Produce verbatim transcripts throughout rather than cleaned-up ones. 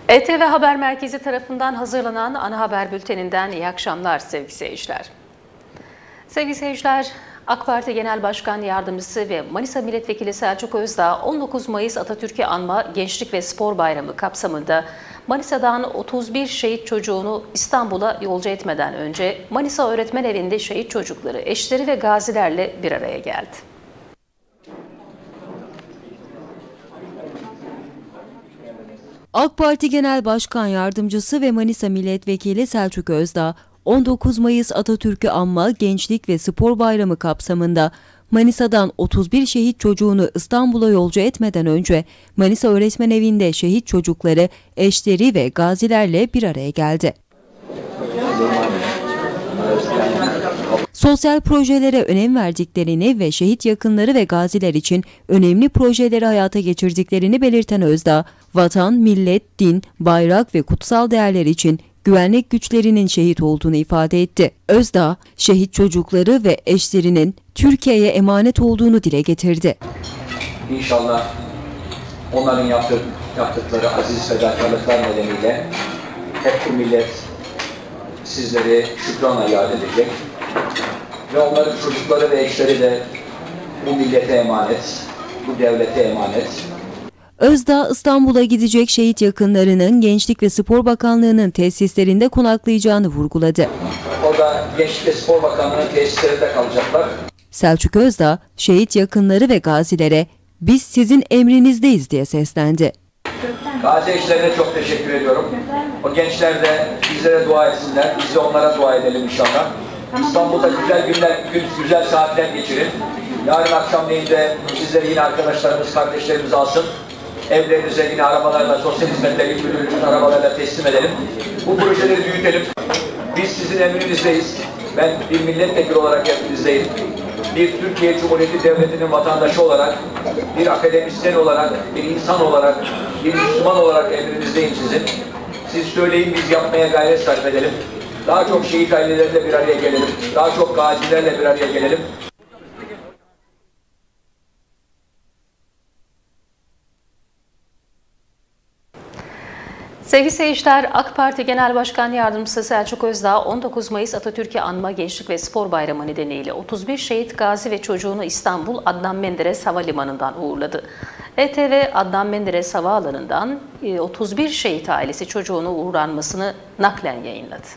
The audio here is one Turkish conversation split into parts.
E T V Haber Merkezi tarafından hazırlanan ana haber bülteninden iyi akşamlar sevgili seyirciler. Sevgili seyirciler, AK Parti Genel Başkan Yardımcısı ve Manisa Milletvekili Selçuk Özdağ on dokuz Mayıs Atatürk'ü Anma Gençlik ve Spor Bayramı kapsamında Manisa'dan otuz bir şehit çocuğunu İstanbul'a yolcu etmeden önce Manisa Öğretmen Evi'nde şehit çocukları, eşleri ve gazilerle bir araya geldi. AK Parti Genel Başkan Yardımcısı ve Manisa Milletvekili Selçuk Özdağ, on dokuz Mayıs Atatürk'ü Anma Gençlik ve Spor Bayramı kapsamında Manisa'dan otuz bir şehit çocuğunu İstanbul'a yolcu etmeden önce Manisa Öğretmen Evi'nde şehit çocukları, eşleri ve gazilerle bir araya geldi. Sosyal projelere önem verdiklerini ve şehit yakınları ve gaziler için önemli projeleri hayata geçirdiklerini belirten Özdağ, vatan, millet, din, bayrak ve kutsal değerler için güvenlik güçlerinin şehit olduğunu ifade etti. Özdağ, şehit çocukları ve eşlerinin Türkiye'ye emanet olduğunu dile getirdi. İnşallah onların yaptık, yaptıkları aziz fedakarlıklar nedeniyle hep bu millet sizleri şükranla yad edecek ve onların çocukları ve eşleri de bu millete emanet, bu devlete emanet. Özdağ, İstanbul'a gidecek şehit yakınlarının Gençlik ve Spor Bakanlığı'nın tesislerinde konaklayacağını vurguladı. Orada Gençlik ve Spor Bakanlığı'nın tesislerinde kalacaklar. Selçuk Özdağ, şehit yakınları ve gazilere "Biz sizin emrinizdeyiz" diye seslendi. Gazi eşlerine çok teşekkür ediyorum. O gençler de bizlere dua etsinler, biz de onlara dua edelim inşallah. İstanbul'da güzel günler, güzel saatler geçirin. Yarın akşamleyin de sizleri yine arkadaşlarımız, kardeşlerimiz alsın. Evlerinize yine arabalarla, sosyal hizmetler müdürlüğünün arabalarla teslim edelim. Bu projeleri büyütelim. Biz sizin emrinizdeyiz. Ben bir milletvekili olarak emrinizdeyim. Bir Türkiye Cumhuriyeti Devleti'nin vatandaşı olarak, bir akademisyen olarak, bir insan olarak, bir Müslüman olarak emrinizdeyim sizin. Siz söyleyin, biz yapmaya gayret sarf edelim. Daha çok şehit aileleriyle bir araya gelelim. Daha çok gazilerle bir araya gelelim. Sevgili seyirciler, AK Parti Genel Başkan Yardımcısı Selçuk Özdağ on dokuz Mayıs Atatürk'ü Anma Gençlik ve Spor Bayramı nedeniyle otuz bir şehit gazi ve çocuğunu İstanbul Adnan Menderes Havalimanı'ndan uğurladı. E T V Adnan Menderes Havaalanı'ndan otuz bir şehit ailesi çocuğunu uğurlanmasını naklen yayınladı.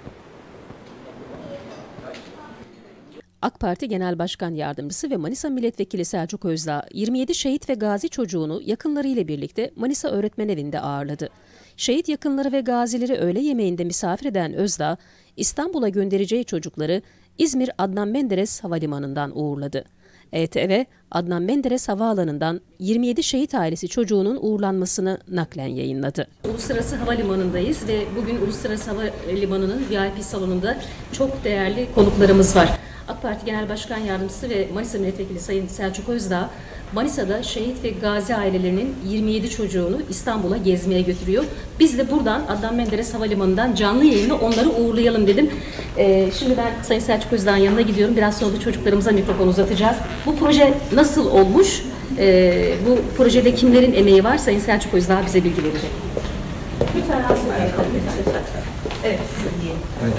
AK Parti Genel Başkan Yardımcısı ve Manisa Milletvekili Selçuk Özdağ, yirmi yedi şehit ve gazi çocuğunu yakınlarıyla birlikte Manisa Öğretmen Evi'nde ağırladı. Şehit yakınları ve gazileri öğle yemeğinde misafir eden Özdağ, İstanbul'a göndereceği çocukları İzmir Adnan Menderes Havalimanı'ndan uğurladı. E T V, Adnan Menderes Havaalanı'ndan yirmi yedi şehit ailesi çocuğunun uğurlanmasını naklen yayınladı. Uluslararası Havalimanı'ndayız ve bugün Uluslararası Havalimanı'nın V I P salonunda çok değerli konuklarımız var. AK Parti Genel Başkan Yardımcısı ve Manisa Milletvekili Sayın Selçuk Özdağ, Manisa'da şehit ve gazi ailelerinin yirmi yedi çocuğunu İstanbul'a gezmeye götürüyor. Biz de buradan Adnan Menderes Havalimanı'ndan canlı yayını onları uğurlayalım dedim. Ee, şimdi ben Sayın Selçuk Özdağ'ın yanına gidiyorum. Biraz sonra da çocuklarımıza mikrofon uzatacağız. Bu proje nasıl olmuş? Ee, bu projede kimlerin emeği var? Sayın Selçuk Özdağ bize bilgi verecek. Lütfen lütfen. Evet. Evet.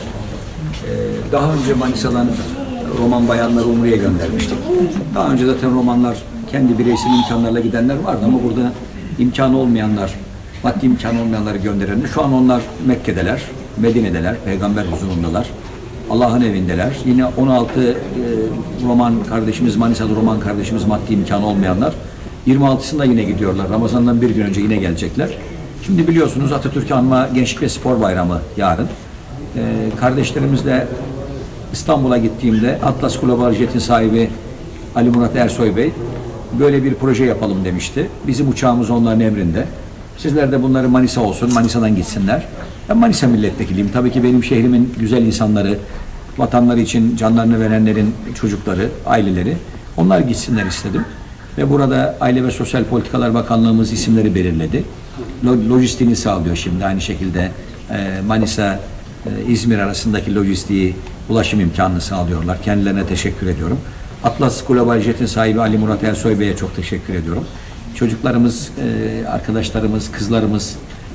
Ee, daha önce Manisa'dan Roman bayanları Umre'ye göndermiştik. Daha önce zaten Romanlar kendi bireysel imkanlarla gidenler vardı ama burada imkanı olmayanlar, maddi imkanı olmayanları gönderenler. Şu an onlar Mekke'deler, Medine'deler, Peygamber huzurundalar, Allah'ın evindeler. Yine on altı e, Roman kardeşimiz, Manisa'da Roman kardeşimiz maddi imkanı olmayanlar. yirmi altısında yine gidiyorlar. Ramazan'dan bir gün önce yine gelecekler. Şimdi biliyorsunuz Atatürk'ü Anma Gençlik ve Spor Bayramı yarın. E, kardeşlerimizle İstanbul'a gittiğimde Atlas Global Jet'in sahibi Ali Murat Ersoy Bey böyle bir proje yapalım demişti. Bizim uçağımız onların emrinde. Sizler de bunları Manisa olsun, Manisa'dan gitsinler. Ben Manisa milletvekiliyim. Tabii ki benim şehrimin güzel insanları, vatanları için canlarını verenlerin çocukları, aileleri, onlar gitsinler istedim. Ve burada Aile ve Sosyal Politikalar Bakanlığımız isimleri belirledi. Lojistiğini sağlıyor şimdi aynı şekilde Manisa, İzmir arasındaki lojistiği, ulaşım imkanını sağlıyorlar. Kendilerine teşekkür ediyorum. Atlas Global Jet'in sahibi Ali Murat Ersoy Bey'e çok teşekkür ediyorum. Çocuklarımız, arkadaşlarımız, kızlarımız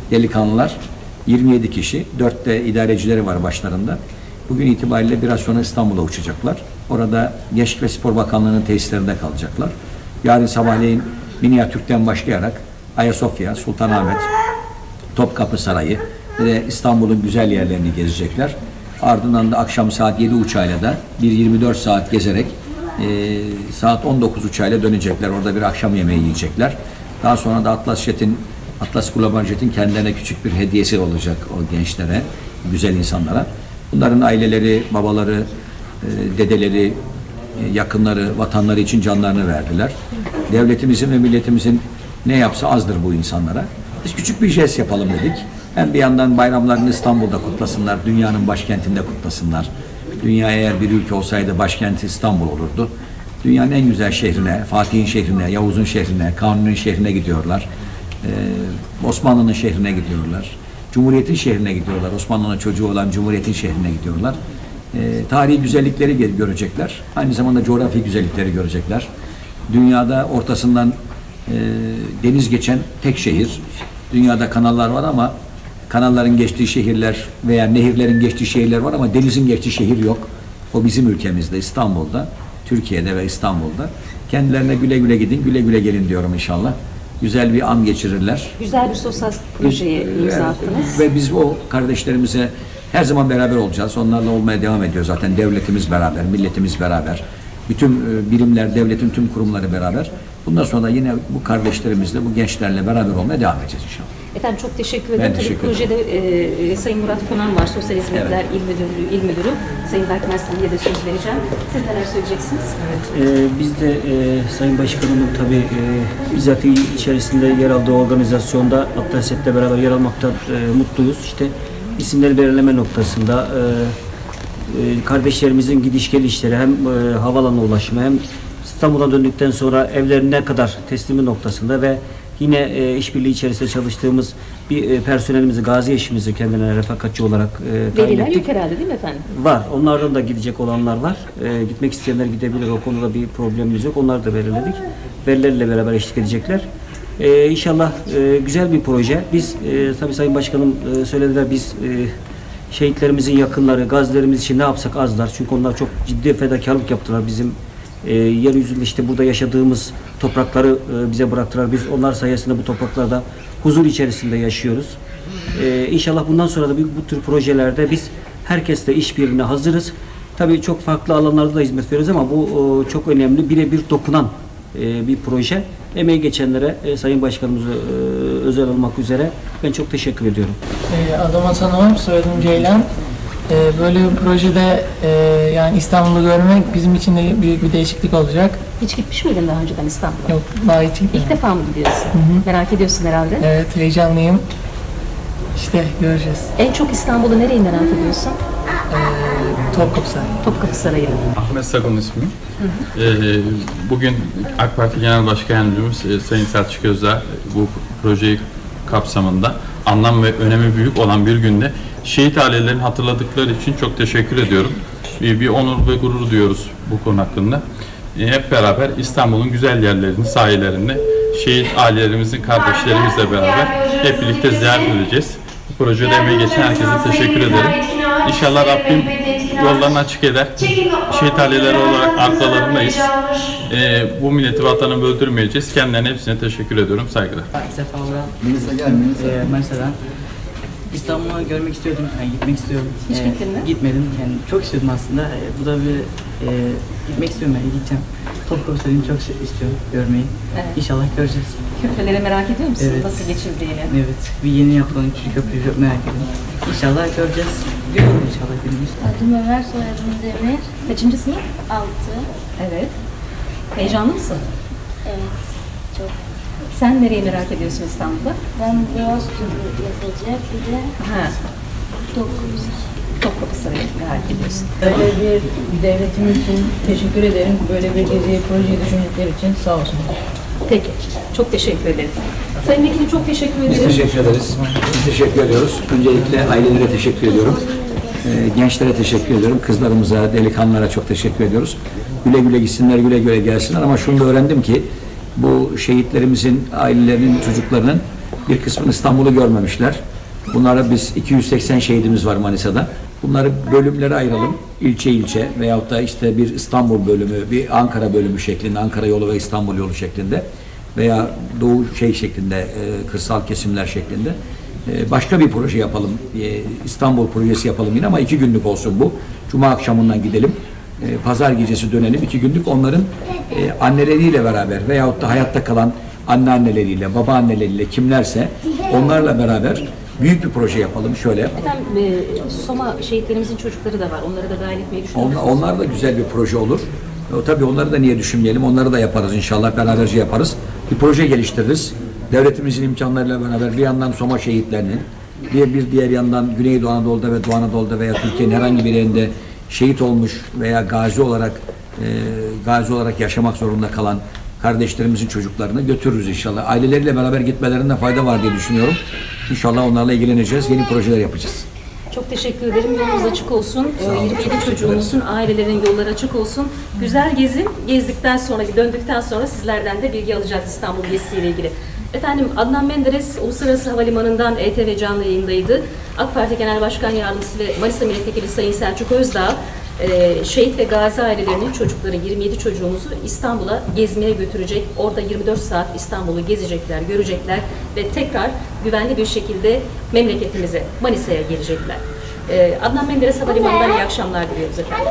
delikanlılar, yirmi yedi kişi, dört de idarecileri var başlarında. Bugün itibariyle biraz sonra İstanbul'a uçacaklar. Orada Gençlik ve Spor Bakanlığı'nın tesislerinde kalacaklar. Yarın sabahleyin Minyatürk'ten başlayarak Ayasofya, Sultanahmet, Topkapı Sarayı ve İstanbul'un güzel yerlerini gezecekler. Ardından da akşam saat yedi uçağıyla da bir yirmi dört saat gezerek e, saat on dokuz uçağıyla dönecekler. Orada bir akşam yemeği yiyecekler. Daha sonra da Atlas Jet'in, Atlas Global Jet'in kendilerine küçük bir hediyesi olacak o gençlere, güzel insanlara. Bunların aileleri, babaları, e, dedeleri, e, yakınları, vatanları için canlarını verdiler. Devletimizin ve milletimizin ne yapsa azdır bu insanlara. Biz küçük bir jest yapalım dedik. Hem bir yandan bayramlarını İstanbul'da kutlasınlar, dünyanın başkentinde kutlasınlar. Dünya eğer bir ülke olsaydı başkenti İstanbul olurdu. Dünyanın en güzel şehrine, Fatih'in şehrine, Yavuz'un şehrine, Kanuni'nin şehrine gidiyorlar. Ee, Osmanlı'nın şehrine gidiyorlar. Cumhuriyet'in şehrine gidiyorlar. Osmanlı'nın çocuğu olan Cumhuriyet'in şehrine gidiyorlar. Ee, tarihi güzellikleri görecekler. Aynı zamanda coğrafi güzellikleri görecekler. Dünyada ortasından e, deniz geçen tek şehir. Dünyada kanallar var ama kanalların geçtiği şehirler veya nehirlerin geçtiği şehirler var ama denizin geçtiği şehir yok. O bizim ülkemizde, İstanbul'da, Türkiye'de ve İstanbul'da. Kendilerine güle güle gidin, güle güle gelin diyorum inşallah. Güzel bir an geçirirler. Güzel bir sosyal projeye imza attınız. Ve biz o kardeşlerimize her zaman beraber olacağız. Onlarla olmaya devam ediyor zaten. Devletimiz beraber, milletimiz beraber. Bütün birimler, devletin tüm kurumları beraber. Bundan sonra da yine bu kardeşlerimizle, bu gençlerle beraber olmaya devam edeceğiz inşallah. Efendim çok teşekkür ederim. Ben teşekkür Tabii projede e, Sayın Murat Konan var, Sosyal Hizmetler evet. İl Müdürlüğü, İl Müdürü. Sayın Berk Mersin'e de söz vereceğim. Siz neler söyleyeceksiniz? Evet, e, biz de e, Sayın Başkanımın tabii e, bizzat içerisinde yer aldığı organizasyonda Atlas Jet'le beraber yer almaktan e, mutluyuz. İşte isimleri belirleme noktasında e, e, kardeşlerimizin gidiş gelişleri hem e, havalanına ulaşımı hem İstanbul'a döndükten sonra evlerine kadar teslimi noktasında ve yine e, işbirliği içerisinde çalıştığımız bir e, personelimizi, gazi eşimizi kendine refakatçi olarak e, tayin Veliler ettik. yok herhalde değil mi efendim? Var. Onlardan da gidecek olanlar var. E, gitmek isteyenler gidebilir. O konuda bir problemimiz yok. Onları da belirledik. Velilerle beraber eşlik edecekler. E, İnşallah e, güzel bir proje. Biz e, tabii Sayın Başkanım e, söylediler biz e, şehitlerimizin yakınları, gazilerimiz için ne yapsak azlar. Çünkü onlar çok ciddi fedakarlık yaptılar bizim e, yeryüzünde işte burada yaşadığımız toprakları e, bize bıraktılar. Biz onlar sayesinde bu topraklarda huzur içerisinde yaşıyoruz. E, İnşallah bundan sonra da bu, bu tür projelerde biz herkesle işbirliğine hazırız. Tabii çok farklı alanlarda da hizmet veriyoruz ama bu e, çok önemli, birebir dokunan e, bir proje. Emeği geçenlere e, Sayın Başkanımıza e, özel olmak üzere ben çok teşekkür ediyorum. E, adım Hasan Ömer, soyadım Ceylan. E, böyle bir projede e, yani İstanbul'u görmek bizim için de büyük bir değişiklik olacak. Hiç gitmiş miydin daha önceden İstanbul'a? Yok, daha hiç gitmedim. İlk defa mı gidiyorsun? Hı hı. Merak ediyorsun herhalde. Evet, heyecanlıyım. İşte göreceğiz. En çok İstanbul'u nereyi merak ediyorsun? E, Topkapı Sarayı. Topkapı Sarayı. Ahmet Sakın ismim. Ee, bugün AK Parti Genel Başkan Yardımcımız Sayın Selçuk Özdağ bu projeyi kapsamında anlam ve önemi büyük olan bir günde şehit ailelerini hatırladıkları için çok teşekkür ediyorum. Bir, bir onur ve gurur duyuyoruz bu konu hakkında. Ee, hep beraber İstanbul'un güzel yerlerini, sahillerini şehit ailelerimizin, kardeşlerimizle beraber hep birlikte ziyaret edeceğiz. Bu projede emeği geçen herkese teşekkür ederim. İnşallah Rabbim yollarını açık eder. Şehit aileleri olarak arkalarındayız. Ee, bu milleti, vatanı böldürmeyeceğiz. Kendilerine hepsine teşekkür ediyorum. Saygılar. Sefa Uğran. Melisa gel, Melisa. Ee, Manisa'dan. İstanbul'u görmek istiyordum, yani gitmek istiyorum. Hiç ee, gittin mi? Gitmedim, yani çok istiyordum aslında. Ee, bu da bir, e, gitmek istiyorum, yani gideceğim. Topkapı Sarayı'nı çok istiyorum görmeyi. Evet. İnşallah göreceğiz. Köprüleri merak ediyor musun? Evet. Nasıl geçildiğini? Evet, bir yeni yapılan üçüncü köprüyü çok merak ediyorum. İnşallah göreceğiz. Görürüz inşallah günümüz. Adım Ömer, soyadım Demir. Kaçıncı sınıf? Altı. Evet. Heyecanlı mısın? Evet, çok. Sen nereyi merak ediyorsun İstanbul'da? Ben Boğaz turu yapacak, bir de Ha, dokuz. Topkapı Sarayı merak ediyorsun. Böyle bir devletim için teşekkür ederim. Böyle bir gezi projeyi düşündükleri için sağ olsun. Peki, çok teşekkür ederim. Sayın Vekilim çok teşekkür ederim. Biz teşekkür ederiz. Biz teşekkür ediyoruz. Öncelikle ailelere teşekkür ediyorum. Ee, gençlere teşekkür ediyorum. Kızlarımıza, delikanlılara çok teşekkür ediyoruz. Güle güle gitsinler, güle güle gelsinler. Ama şunu da öğrendim ki bu şehitlerimizin, ailelerinin, çocuklarının Bir kısmını İstanbul'u görmemişler. Bunlara biz iki yüz seksen şehidimiz var Manisa'da. Bunları bölümlere ayıralım. İlçe ilçe veyahut da işte bir İstanbul bölümü, bir Ankara bölümü şeklinde, Ankara yolu ve İstanbul yolu şeklinde veya doğu şey şeklinde, e, kırsal kesimler şeklinde e, başka bir proje yapalım. E, İstanbul projesi yapalım yine ama iki günlük olsun bu. Cuma akşamından gidelim. E, Pazar gecesi dönelim. İki günlük onların e, anneleriyle beraber veyahut da hayatta kalan anneanneleriyle, babaanneleriyle kimlerse onlarla beraber büyük bir proje yapalım şöyle. Efendim e, Soma şehitlerimizin çocukları da var. Onları da dahil etmeyi düşünüyor musunuz? Onlar, onlar da güzel bir proje olur. O, tabii onları da niye düşünmeyelim? Onları da yaparız inşallah. Beraberce yaparız. Bir proje geliştiririz. Devletimizin imkanlarıyla beraber bir yandan Soma şehitlerinin, bir, bir diğer yandan Güneydoğu Anadolu'da ve Doğu Anadolu'da veya Türkiye'nin herhangi bir yerinde şehit olmuş veya gazi olarak e, gazi olarak yaşamak zorunda kalan kardeşlerimizin çocuklarını götürürüz inşallah. Aileleriyle beraber gitmelerinde fayda var diye düşünüyorum. İnşallah onlarla ilgileneceğiz. Yeni projeler yapacağız. Çok teşekkür ederim. Yolunuz açık olsun. yirmi yedi çocuğunuzun, ailelerin yolları açık olsun. Güzel gezin. Gezdikten sonra, döndükten sonra sizlerden de bilgi alacağız İstanbul gezisiyle ilgili. Efendim Adnan Menderes Uluslararası Havalimanı'ndan E T V canlı yayındaydı. AK Parti Genel Başkan Yardımcısı ve Manisa Milletvekili Sayın Selçuk Özdağ, e, şehit ve gazi ailelerinin çocukları, yirmi yedi çocuğumuzu İstanbul'a gezmeye götürecek. Orada yirmi dört saat İstanbul'u gezecekler, görecekler ve tekrar güvenli bir şekilde memleketimize, Manisa'ya gelecekler. E, Adnan Menderes Havalimanı'ndan iyi akşamlar diliyoruz efendim.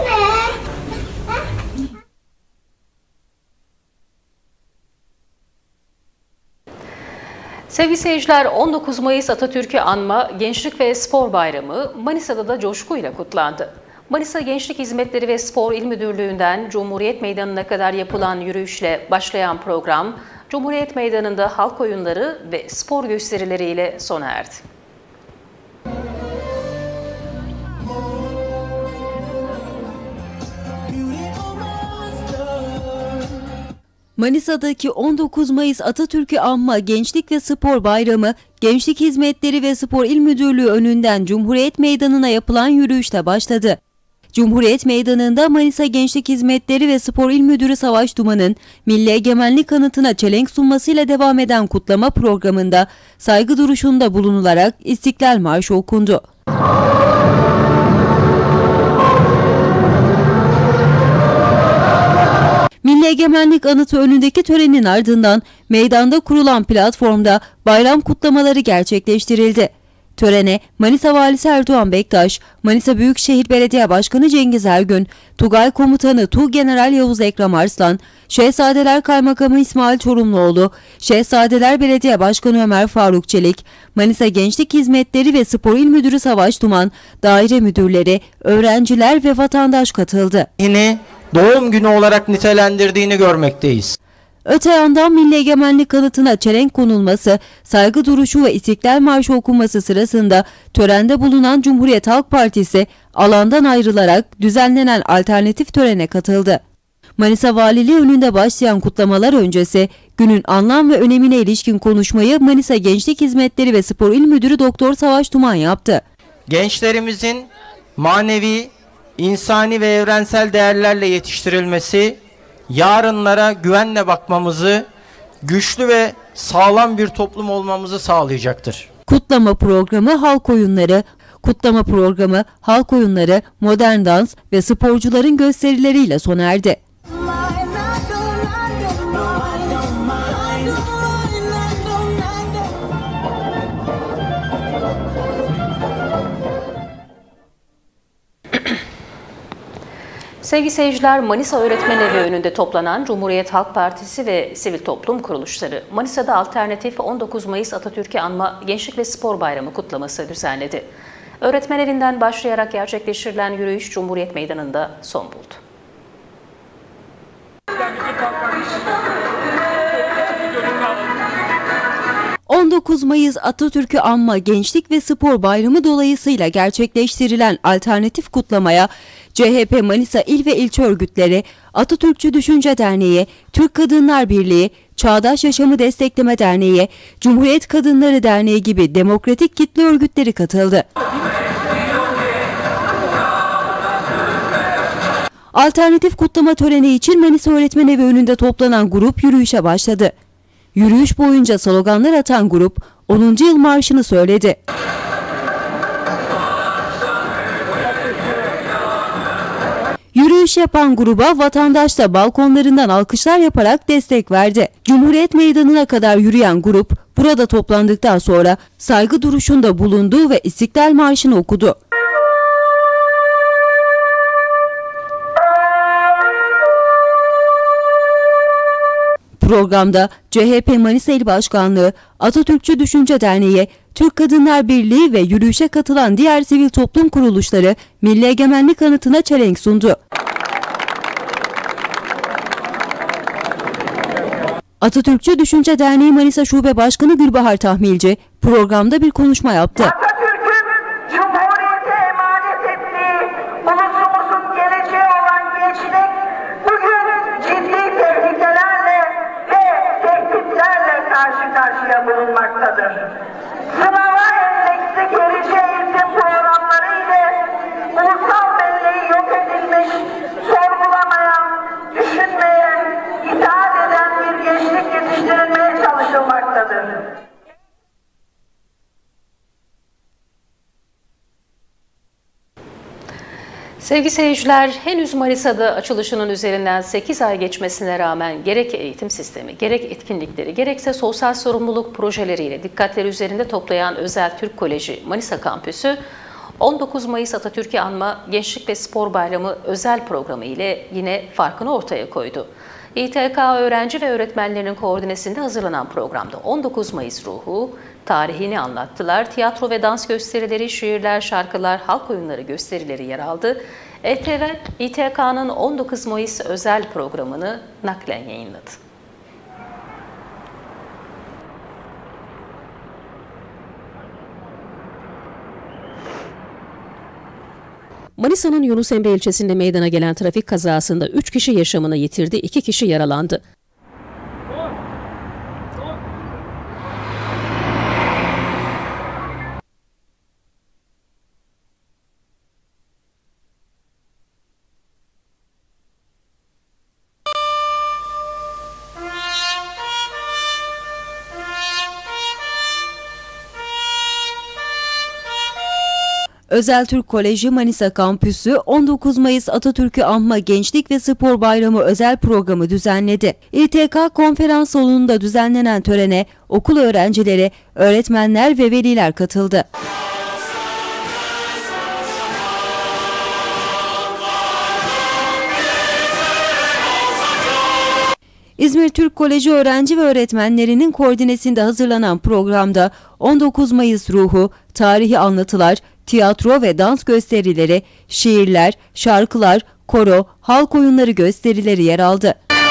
Sevgili seyirciler, on dokuz Mayıs Atatürk'ü anma Gençlik ve Spor Bayramı Manisa'da da coşkuyla kutlandı. Manisa Gençlik Hizmetleri ve Spor İl Müdürlüğü'nden Cumhuriyet Meydanı'na kadar yapılan yürüyüşle başlayan program, Cumhuriyet Meydanı'nda halk oyunları ve spor gösterileriyle sona erdi. Manisa'daki on dokuz Mayıs Atatürk'ü anma Gençlik ve Spor Bayramı, Gençlik Hizmetleri ve Spor İl Müdürlüğü önünden Cumhuriyet Meydanı'na yapılan yürüyüşle başladı. Cumhuriyet Meydanı'nda Manisa Gençlik Hizmetleri ve Spor İl Müdürü Savaş Duman'ın Milli Egemenlik Anıtı'na çelenk sunmasıyla devam eden kutlama programında saygı duruşunda bulunularak İstiklal Marşı okundu. Milli Egemenlik Anıtı önündeki törenin ardından meydanda kurulan platformda bayram kutlamaları gerçekleştirildi. Törene Manisa Valisi Erdoğan Bektaş, Manisa Büyükşehir Belediye Başkanı Cengiz Ergün, Tugay Komutanı Tuğgeneral Yavuz Ekrem Arslan, Şehzadeler Kaymakamı İsmail Çorumluoğlu, Şehzadeler Belediye Başkanı Ömer Faruk Çelik, Manisa Gençlik Hizmetleri ve Spor İl Müdürü Savaş Duman, daire müdürleri, öğrenciler ve vatandaş katıldı. Yine doğum günü olarak nitelendirdiğini görmekteyiz. Öte yandan Milli Egemenlik Anıtı'na çelenk konulması, saygı duruşu ve İstiklal Marşı okunması sırasında törende bulunan Cumhuriyet Halk Partisi alandan ayrılarak düzenlenen alternatif törene katıldı. Manisa Valiliği önünde başlayan kutlamalar öncesi günün anlam ve önemine ilişkin konuşmayı Manisa Gençlik Hizmetleri ve Spor İl Müdürü Doktor Savaş Duman yaptı. Gençlerimizin manevi, insani ve evrensel değerlerle yetiştirilmesi, yarınlara güvenle bakmamızı, güçlü ve sağlam bir toplum olmamızı sağlayacaktır. Kutlama programı halk oyunları, kutlama programı halk oyunları, modern dans ve sporcuların gösterileriyle sona erdi. Sevgili seyirciler, Manisa Öğretmen Evi önünde toplanan Cumhuriyet Halk Partisi ve sivil toplum kuruluşları Manisa'da alternatif on dokuz Mayıs Atatürk'ü anma Gençlik ve Spor Bayramı kutlaması düzenledi. Öğretmen Evi'nden başlayarak gerçekleştirilen yürüyüş Cumhuriyet Meydanı'nda son buldu. on dokuz Mayıs Atatürk'ü anma Gençlik ve Spor Bayramı dolayısıyla gerçekleştirilen alternatif kutlamaya C H P Manisa İl ve İlçe Örgütleri, Atatürkçü Düşünce Derneği, Türk Kadınlar Birliği, Çağdaş Yaşamı Destekleme Derneği, Cumhuriyet Kadınları Derneği gibi demokratik kitle örgütleri katıldı. Alternatif kutlama töreni için Manisa Öğretmen Evi önünde toplanan grup yürüyüşe başladı. Yürüyüş boyunca sloganlar atan grup, onuncu yıl marşını söyledi. Yürüyüş yapan gruba vatandaş da balkonlarından alkışlar yaparak destek verdi. Cumhuriyet Meydanı'na kadar yürüyen grup burada toplandıktan sonra saygı duruşunda bulundu ve İstiklal Marşı'nı okudu. Programda C H P Manisa İl Başkanlığı, Atatürkçü Düşünce Derneği, Türk Kadınlar Birliği ve yürüyüşe katılan diğer sivil toplum kuruluşları Milli Egemenlik Anıtı'na çelenk sundu. Atatürkçü Düşünce Derneği Manisa Şube Başkanı Gülbahar Tahmilci programda bir konuşma yaptı. Atatürk'ün Cumhuriyet'e emanet ettiği ulusumuzun geleceği olan gençlik bugün ciddi tehlikelerle ve tehditlerle karşı karşıya bulunmaktadır. Sınava endeksli gerici eğitim programları ile ulusal belleği yok edilmiş, sorgulamayan, düşünmeyen, itaat eden bir gençlik yetiştirilmeye çalışılmaktadır. Sevgili seyirciler, henüz Manisa'da açılışının üzerinden sekiz ay geçmesine rağmen gerek eğitim sistemi, gerek etkinlikleri, gerekse sosyal sorumluluk projeleriyle dikkatleri üzerinde toplayan Özel Türk Koleji Manisa Kampüsü, on dokuz Mayıs Atatürk'ü Anma Gençlik ve Spor Bayramı özel programı ile yine farkını ortaya koydu. İ T K öğrenci ve öğretmenlerinin koordinesinde hazırlanan programda on dokuz Mayıs ruhu, tarihini anlattılar. Tiyatro ve dans gösterileri, şiirler, şarkılar, halk oyunları gösterileri yer aldı. E T V, İ T K'nın on dokuz Mayıs özel programını naklen yayınladı. Manisa'nın Yunus Emre ilçesinde meydana gelen trafik kazasında üç kişi yaşamını yitirdi, iki kişi yaralandı. Özel Türk Koleji Manisa Kampüsü on dokuz Mayıs Atatürk'ü Anma Gençlik ve Spor Bayramı özel programı düzenledi. İ T K konferans salonunda düzenlenen törene okul öğrencileri, öğretmenler ve veliler katıldı. İzmir Türk Koleji öğrenci ve öğretmenlerinin koordinesinde hazırlanan programda on dokuz Mayıs ruhu, tarihi anlatılar, tiyatro ve dans gösterileri, şiirler, şarkılar, koro, halk oyunları gösterileri yer aldı.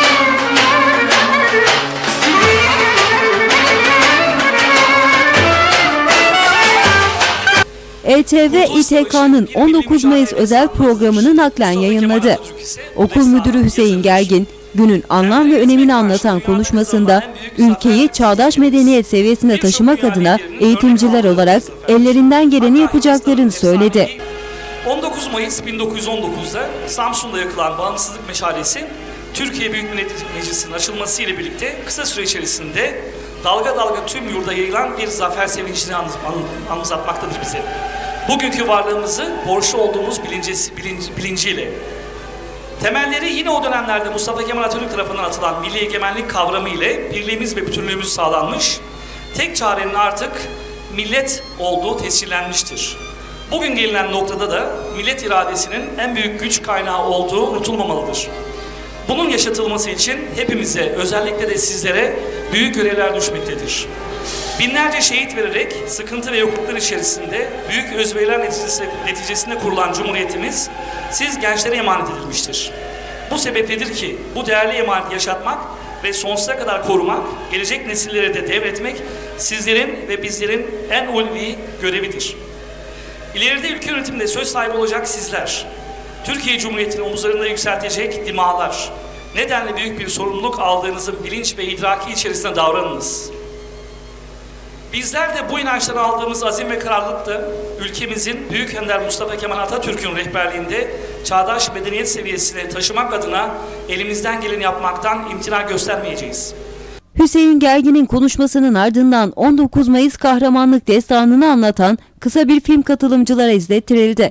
E T V, İ T K'nın on dokuz Mayıs özel programını naklen yayınladı. Okul müdürü Hüseyin Gergin, günün anlam ve önemini anlatan konuşmasında ülkeyi çağdaş medeniyet seviyesine taşımak adına eğitimciler olarak ellerinden geleni yapacaklarını söyledi. on dokuz Mayıs bin dokuz yüz on dokuz'da Samsun'da yakılan bağımsızlık meşalesi Türkiye Büyük Millet Meclisi'nin açılması ile birlikte kısa süre içerisinde dalga dalga tüm yurda yayılan bir zafer sevincini anımsatmaktadır bize. Bugünkü varlığımızı borçlu olduğumuz bilincesi, bilinci, bilinciyle. Temelleri yine o dönemlerde Mustafa Kemal Atatürk tarafından atılan milli egemenlik kavramı ile birliğimiz ve bütünlüğümüz sağlanmış, tek çarenin artık millet olduğu tescillenmiştir. Bugün gelinen noktada da millet iradesinin en büyük güç kaynağı olduğu unutulmamalıdır. Bunun yaşatılması için hepimize, özellikle de sizlere büyük görevler düşmektedir. Binlerce şehit vererek sıkıntı ve yokluklar içerisinde büyük özveriler neticesi, neticesinde kurulan Cumhuriyetimiz siz gençlere emanet edilmiştir. Bu sebepledir ki bu değerli emaneti yaşatmak ve sonsuza kadar korumak, gelecek nesillere de devretmek sizlerin ve bizlerin en ulvi görevidir. İleride ülke yönetiminde söz sahibi olacak sizler, Türkiye Cumhuriyeti'ni omuzlarında yükseltecek dimağlar, nedenle büyük bir sorumluluk aldığınızın bilinç ve idraki içerisinde davranınız. Bizler de bu inançtan aldığımız azim ve kararlılıkla ülkemizin Büyük Önder Mustafa Kemal Atatürk'ün rehberliğinde çağdaş medeniyet seviyesine taşımak adına elimizden geleni yapmaktan imtina göstermeyeceğiz. Hüseyin Gergin'in konuşmasının ardından on dokuz Mayıs kahramanlık destanını anlatan kısa bir film katılımcılara izlettirildi.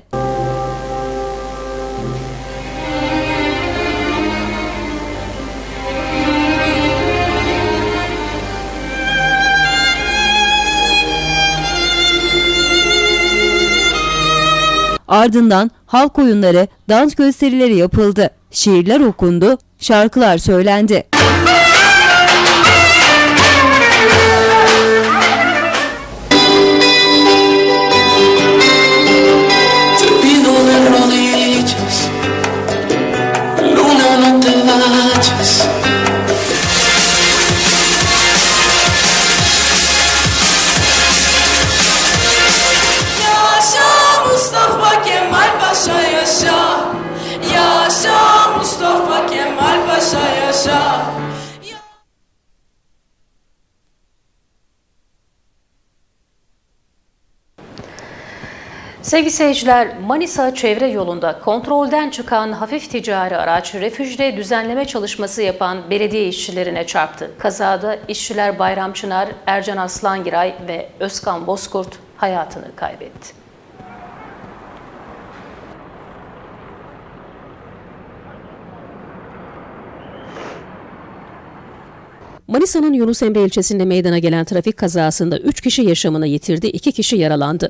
Ardından halk oyunları, dans gösterileri yapıldı. Şiirler okundu, şarkılar söylendi. Sevgili seyirciler, Manisa çevre yolunda kontrolden çıkan hafif ticari araç refüjde düzenleme çalışması yapan belediye işçilerine çarptı. Kazada işçiler Bayram Çınar, Ercan Aslangiray ve Özkan Bozkurt hayatını kaybetti. Manisa'nın Yunus Emre ilçesinde meydana gelen trafik kazasında üç kişi yaşamını yitirdi, iki kişi yaralandı.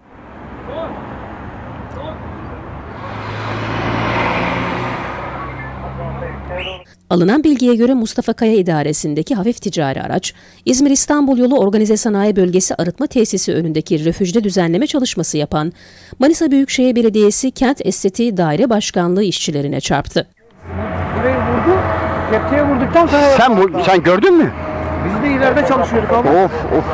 Alınan bilgiye göre Mustafa Kaya idaresindeki hafif ticari araç, İzmir-İstanbul yolu Organize Sanayi Bölgesi Arıtma Tesisi önündeki refüjde düzenleme çalışması yapan Manisa Büyükşehir Belediyesi Kent Estetiği Daire Başkanlığı işçilerine çarptı. Burayı vurdu, kepçeye vurduktan sonra... Sen, bu, sen gördün mü? Biz de ileride çalışıyorduk abi. Of of.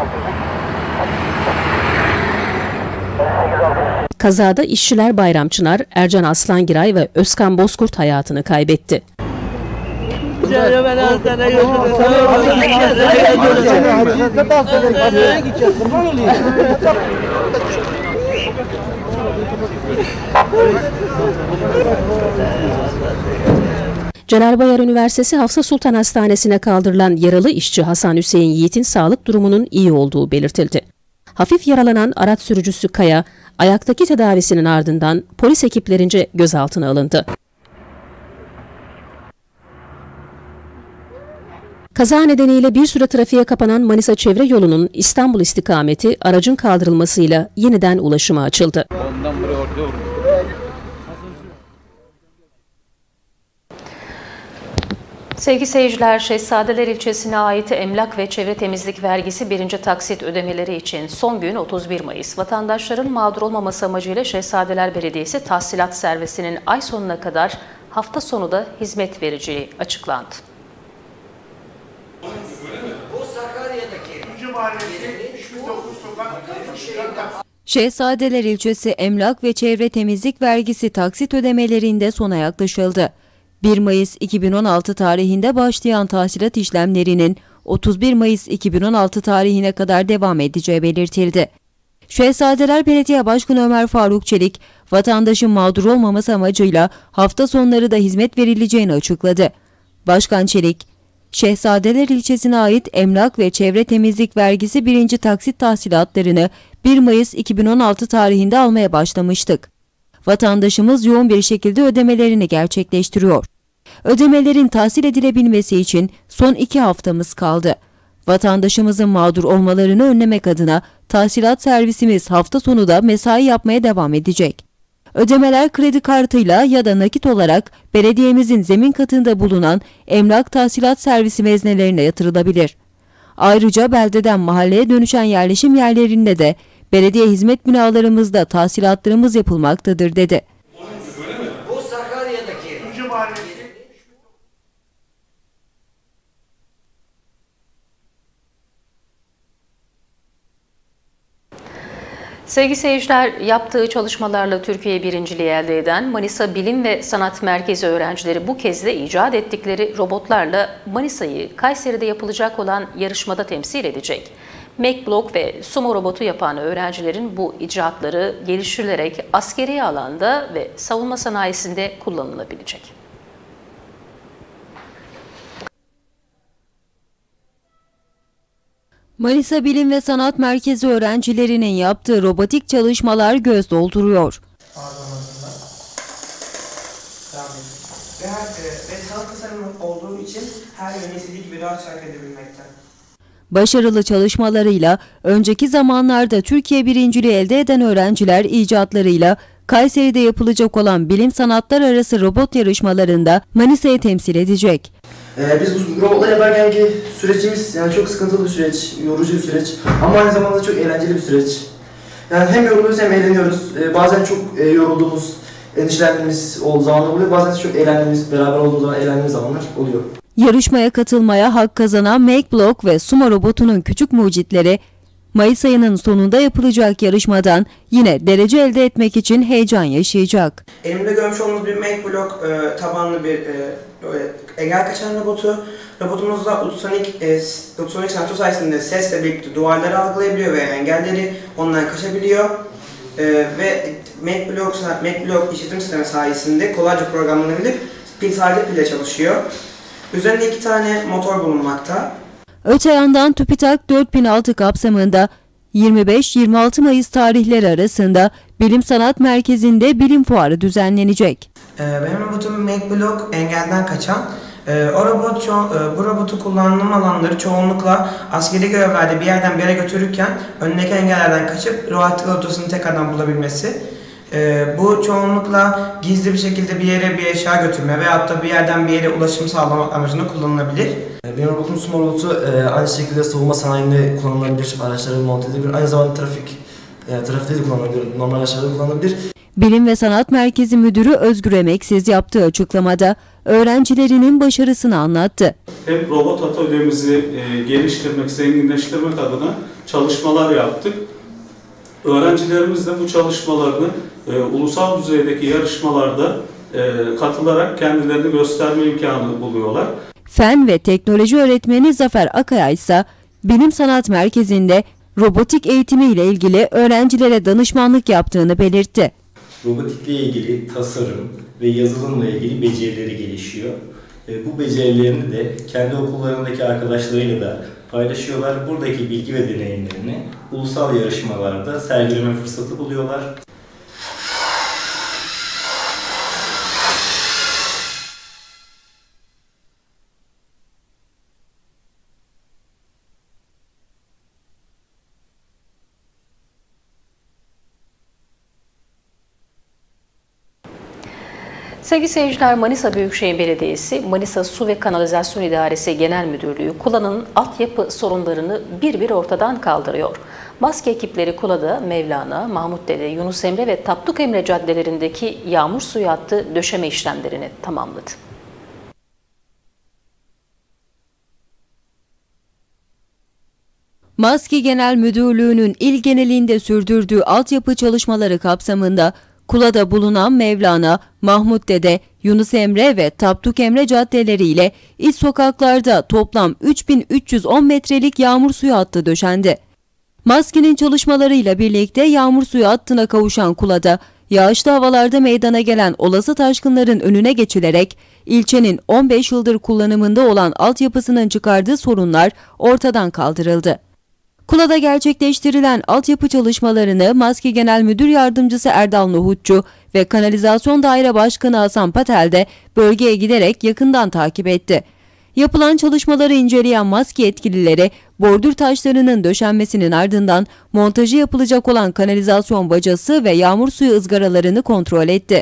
Kazada işçiler Bayram Çınar, Ercan Aslangiray ve Özkan Bozkurt hayatını kaybetti. Celal Bayar Üniversitesi Hafsa Sultan Hastanesi'ne kaldırılan yaralı işçi Hasan Hüseyin Yiğit'in sağlık durumunun iyi olduğu belirtildi. Hafif yaralanan araç sürücüsü Kaya, ayaktaki tedavisinin ardından polis ekiplerince gözaltına alındı. Kaza nedeniyle bir süre trafiğe kapanan Manisa çevre yolunun İstanbul istikameti aracın kaldırılmasıyla yeniden ulaşıma açıldı. Sevgili seyirciler, Şehzadeler ilçesine ait emlak ve çevre temizlik vergisi birinci taksit ödemeleri için son gün otuz bir Mayıs. Vatandaşların mağdur olmaması amacıyla Şehzadeler Belediyesi tahsilat servisinin ay sonuna kadar hafta sonu da hizmet vereceği açıklandı. Şehzadeler ilçesi emlak ve çevre temizlik vergisi taksit ödemelerinde sona yaklaşıldı. bir Mayıs iki bin on altı tarihinde başlayan tahsilat işlemlerinin otuz bir Mayıs iki bin on altı tarihine kadar devam edeceği belirtildi. Şehzadeler Belediye Başkanı Ömer Faruk Çelik, vatandaşın mağdur olmaması amacıyla hafta sonları da hizmet verileceğini açıkladı. Başkan Çelik, Şehzadeler ilçesine ait emlak ve çevre temizlik vergisi birinci taksit tahsilatlarını bir Mayıs iki bin on altı tarihinde almaya başlamıştık. Vatandaşımız yoğun bir şekilde ödemelerini gerçekleştiriyor. Ödemelerin tahsil edilebilmesi için son iki haftamız kaldı. Vatandaşımızın mağdur olmalarını önlemek adına tahsilat servisimiz hafta sonu da mesai yapmaya devam edecek. Ödemeler kredi kartıyla ya da nakit olarak belediyemizin zemin katında bulunan emlak tahsilat servisi veznelerine yatırılabilir. Ayrıca beldeden mahalleye dönüşen yerleşim yerlerinde de belediye hizmet binalarımızda tahsilatlarımız yapılmaktadır dedi. Bu Sakarya'daki Sevgili seyirciler, yaptığı çalışmalarla Türkiye birinciliği elde eden Manisa Bilim ve Sanat Merkezi öğrencileri bu kez de icat ettikleri robotlarla Manisa'yı Kayseri'de yapılacak olan yarışmada temsil edecek. MacBlock ve Sumo robotu yapan öğrencilerin bu icatları geliştirilerek askeri alanda ve savunma sanayisinde kullanılabilecek. Manisa Bilim ve Sanat Merkezi öğrencilerinin yaptığı robotik çalışmalar göz dolduruyor. Ve, her, e, ve sanat tasarımı olduğu için her yöne istediği gibi rahat hareket edebilmekte. Başarılı çalışmalarıyla önceki zamanlarda Türkiye birinciliği elde eden öğrenciler icatlarıyla Kayseri'de yapılacak olan bilim sanatlar arası robot yarışmalarında Manisa'yı temsil edecek. Ee, biz bu robotlar yaparken ki sürecimiz yani çok sıkıntılı bir süreç, yorucu bir süreç ama aynı zamanda çok eğlenceli bir süreç. Yani hem yoruluyoruz hem eğleniyoruz. Ee, bazen çok e, yorulduğumuz, endişelendiğimiz olduğu zamanlar oluyor. Bazen çok eğlendiğimiz, beraber olduğumuz zaman eğlendiğimiz zamanlar oluyor. Yarışmaya katılmaya hak kazanan MakeBlock ve Sumo robotunun küçük mucitleri, Mayıs ayının sonunda yapılacak yarışmadan yine derece elde etmek için heyecan yaşayacak. Elimde görmüş olduğunuz bir MakeBlock e, tabanlı bir e, engel kaçan robotu. Robotumuzda ultrasonik, e, ultrasonik sensör sayesinde sesle birlikte duvarları algılayabiliyor ve engelleri ondan kaçabiliyor. E, ve MakeBlock, MakeBlock işletim sistemi sayesinde kolayca programlanabilir, pil sadece pille çalışıyor. Üzerinde iki tane motor bulunmakta. Öte yandan TÜBİTAK dört bin altı kapsamında yirmi beş yirmi altı Mayıs tarihleri arasında Bilim Sanat Merkezi'nde bilim fuarı düzenlenecek. Ee, benim robotum MakeBlock engelden kaçan. Ee, o robot, ço- e, bu robotu kullanım alanları çoğunlukla askeri görevlerde bir yerden bir yere götürürken önündeki engellerden kaçıp rahatlıkla rotasını tekrardan bulabilmesi. Ee, bu çoğunlukla gizli bir şekilde bir yere bir eşya götürme veyahut da bir yerden bir yere ulaşım sağlamak amacıyla kullanılabilir. Benim robotum Sumo robotu e, aynı şekilde savunma sanayinde kullanılabilir, araçların monte edilebilir. Aynı zamanda trafik, e, trafikte de kullanılabilir, normal araçlarda kullanılabilir. Bilim ve Sanat Merkezi Müdürü Özgür Emeksiz yaptığı açıklamada öğrencilerinin başarısını anlattı. Hep robot atölyemizi e, geliştirmek, zenginleştirmek adına çalışmalar yaptık. Öğrencilerimiz de bu çalışmalarını e, ulusal düzeydeki yarışmalarda e, katılarak kendilerini gösterme imkanı buluyorlar. Fen ve teknoloji öğretmeni Zafer Akaya ise Bilim Sanat Merkezi'nde robotik eğitimi ile ilgili öğrencilere danışmanlık yaptığını belirtti. Robotikle ilgili tasarım ve yazılımla ilgili becerileri gelişiyor. Bu becerilerini de kendi okullarındaki arkadaşlarıyla da paylaşıyorlar. Buradaki bilgi ve deneyimlerini ulusal yarışmalarda sergileme fırsatı buluyorlar. Sevgili seyirciler, Manisa Büyükşehir Belediyesi, Manisa Su ve Kanalizasyon İdaresi Genel Müdürlüğü Kula'nın altyapı sorunlarını bir bir ortadan kaldırıyor. Maske ekipleri Kula'da Mevlana, Mahmut Dede, Yunus Emre ve Tapduk Emre caddelerindeki yağmur suyu hattı döşeme işlemlerini tamamladı. Maske Genel Müdürlüğü'nün il genelinde sürdürdüğü altyapı çalışmaları kapsamında Kula'da bulunan Mevlana, Mahmut Dede, Yunus Emre ve Tapduk Emre caddeleriyle iç sokaklarda toplam üç bin üç yüz on metrelik yağmur suyu hattı döşendi. Maskenin çalışmalarıyla birlikte yağmur suyu hattına kavuşan Kula'da, yağışlı havalarda meydana gelen olası taşkınların önüne geçilerek ilçenin on beş yıldır kullanımında olan altyapısının çıkardığı sorunlar ortadan kaldırıldı. Kula'da gerçekleştirilen altyapı çalışmalarını Maske Genel Müdür Yardımcısı Erdal Nohutçu ve Kanalizasyon Daire Başkanı Hasan Patel de bölgeye giderek yakından takip etti. Yapılan çalışmaları inceleyen maske yetkilileri, bordür taşlarının döşenmesinin ardından montajı yapılacak olan kanalizasyon bacası ve yağmur suyu ızgaralarını kontrol etti.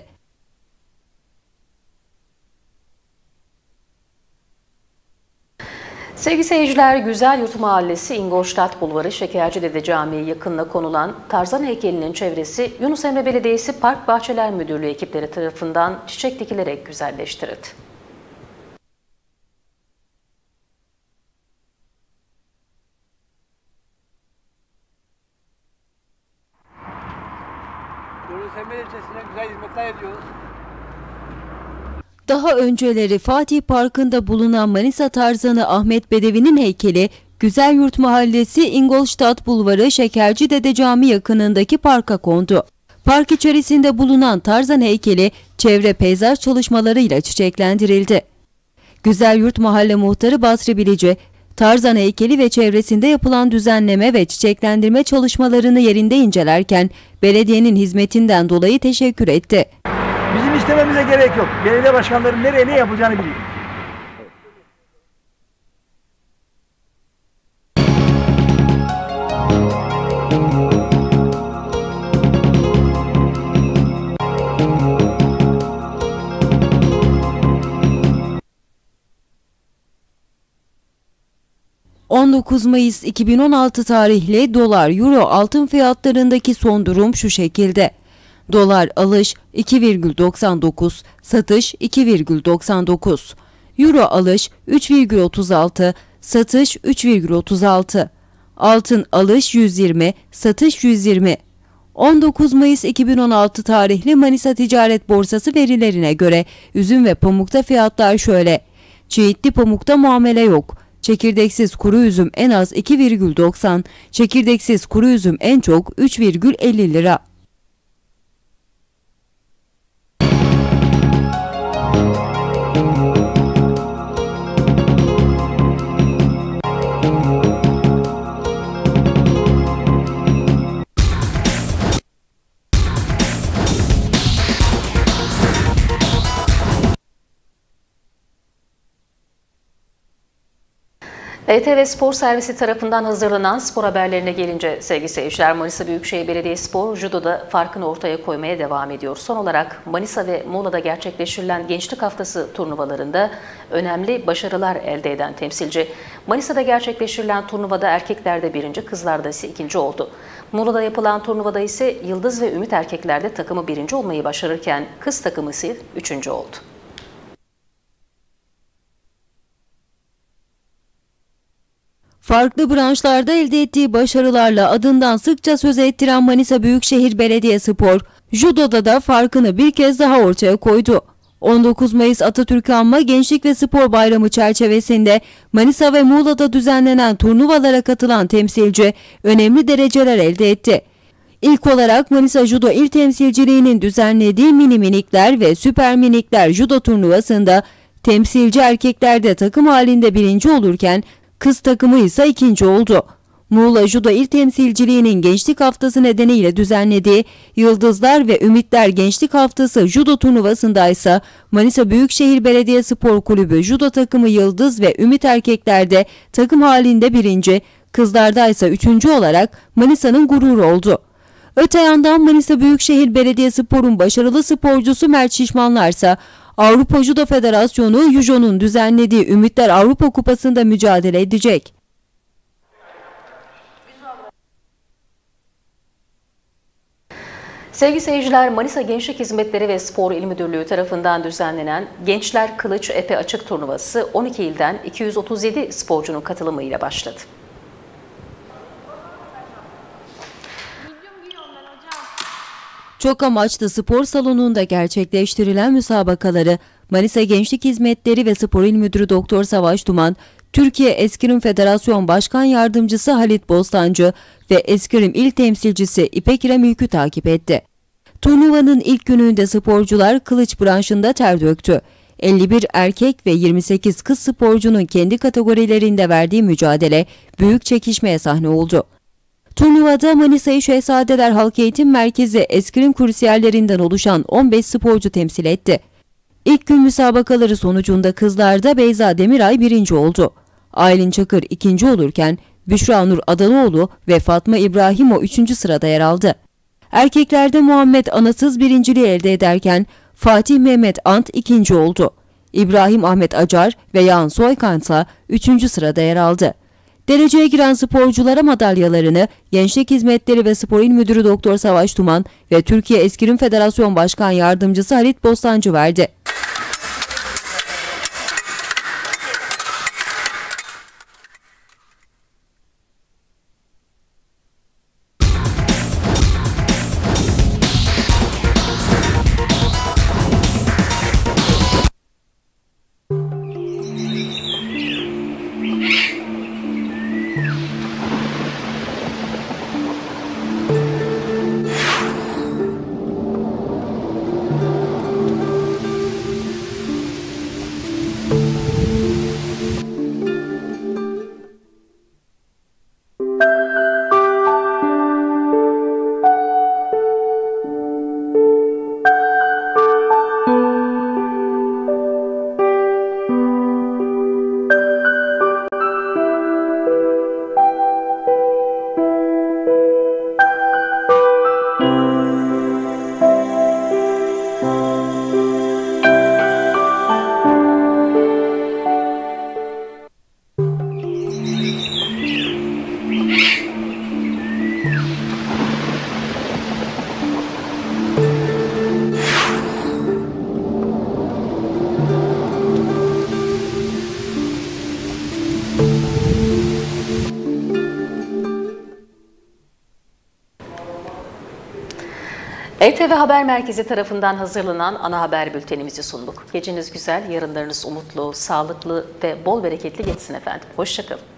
Sevgili seyirciler, Güzelyurt Mahallesi İngolstadt Bulvarı Şekercidede Camii yakınına konulan Tarzan heykelinin çevresi Yunus Emre Belediyesi Park Bahçeler Müdürlüğü ekipleri tarafından çiçek dikilerek güzelleştirildi. Yunus Emre ilçesine güzel hizmetler ediyoruz. Daha önceleri Fatih Parkı'nda bulunan Manisa Tarzanı Ahmet Bedevi'nin heykeli, Güzelyurt Mahallesi İngolstadt Bulvarı Şekercidede Camii yakınındaki parka kondu. Park içerisinde bulunan Tarzan heykeli çevre peyzaj çalışmalarıyla çiçeklendirildi. Güzelyurt Mahalle Muhtarı Basri Bilici, Tarzan heykeli ve çevresinde yapılan düzenleme ve çiçeklendirme çalışmalarını yerinde incelerken belediyenin hizmetinden dolayı teşekkür etti. Bizim istememize gerek yok. Belediye başkanlarının nereye ne yapacağını biliyor. on dokuz Mayıs iki bin on altı tarihli dolar euro altın fiyatlarındaki son durum şu şekilde. Dolar alış iki virgül doksan dokuz, satış iki virgül doksan dokuz. Euro alış üç virgül otuz altı, satış üç virgül otuz altı. Altın alış yüz yirmi, satış yüz yirmi. on dokuz Mayıs iki bin on altı tarihli Manisa Ticaret Borsası verilerine göre üzüm ve pamukta fiyatlar şöyle. Çiğitli pamukta muamele yok. Çekirdeksiz kuru üzüm en az iki virgül doksan, çekirdeksiz kuru üzüm en çok üç virgül elli lira. E T V Spor Servisi tarafından hazırlanan spor haberlerine gelince sevgili seyirciler, Manisa Büyükşehir Belediyespor judoda farkını ortaya koymaya devam ediyor. Son olarak Manisa ve Muğla'da gerçekleştirilen Gençlik Haftası turnuvalarında önemli başarılar elde eden temsilci, Manisa'da gerçekleştirilen turnuvada erkeklerde birinci, kızlarda ise ikinci oldu. Muğla'da yapılan turnuvada ise Yıldız ve Ümit erkeklerde takımı birinci olmayı başarırken kız takımı ise üçüncü oldu. Farklı branşlarda elde ettiği başarılarla adından sıkça söz ettiren Manisa Büyükşehir Belediyespor, judoda da farkını bir kez daha ortaya koydu. on dokuz Mayıs Atatürk Anma Gençlik ve Spor Bayramı çerçevesinde Manisa ve Muğla'da düzenlenen turnuvalara katılan temsilci önemli dereceler elde etti. İlk olarak Manisa Judo İl Temsilciliği'nin düzenlediği mini minikler ve süper minikler judo turnuvasında temsilci erkeklerde takım halinde birinci olurken kız takımı ise ikinci oldu. Muğla Judo İl Temsilciliği'nin Gençlik Haftası nedeniyle düzenlediği Yıldızlar ve Ümitler Gençlik Haftası Judo turnuvasında ise Manisa Büyükşehir Belediyespor Kulübü Judo takımı Yıldız ve Ümit erkeklerde takım halinde birinci, kızlarda ise üçüncü olarak Manisa'nın gururu oldu. Öte yandan Manisa Büyükşehir Belediyespor'un başarılı sporcusu Mert Şişmanlar ise Avrupa Judo Federasyonu Jujo'nun düzenlediği Ümitler Avrupa Kupası'nda mücadele edecek. Sevgili seyirciler, Manisa Gençlik Hizmetleri ve Spor İl Müdürlüğü tarafından düzenlenen Gençler Kılıç Epe Açık Turnuvası on iki ilden iki yüz otuz yedi sporcunun katılımıyla başladı. Çok amaçlı spor salonunda gerçekleştirilen müsabakaları Manisa Gençlik Hizmetleri ve Spor İl Müdürü Doktor Savaş Duman, Türkiye Eskrim Federasyon Başkan Yardımcısı Halit Bostancı ve Eskrim İl Temsilcisi İpek İrem Ülkü takip etti. Turnuvanın ilk gününde sporcular kılıç branşında ter döktü. elli bir erkek ve yirmi sekiz kız sporcunun kendi kategorilerinde verdiği mücadele büyük çekişmeye sahne oldu. Turnuvada Manisa'yı Şehzadeler Halk Eğitim Merkezi eskrim kursiyerlerinden oluşan on beş sporcu temsil etti. İlk gün müsabakaları sonucunda kızlarda Beyza Demiray birinci oldu. Aylin Çakır ikinci olurken Büşra Nur Adalıoğlu ve Fatma İbrahimo üçüncü sırada yer aldı. Erkeklerde Muhammed Anasız birinciliği elde ederken Fatih Mehmet Ant ikinci oldu. İbrahim Ahmet Acar ve Yağan Soykan ise üçüncü sırada yer aldı. Dereceye giren sporculara madalyalarını Gençlik Hizmetleri ve Spor İl Müdürü Doktor Savaş Duman ve Türkiye Eskrim Federasyon Başkan Yardımcısı Halit Bostancı verdi. E T V Haber Merkezi tarafından hazırlanan ana haber bültenimizi sunduk. Geceniz güzel, yarınlarınız umutlu, sağlıklı ve bol bereketli geçsin efendim. Hoşça kalın.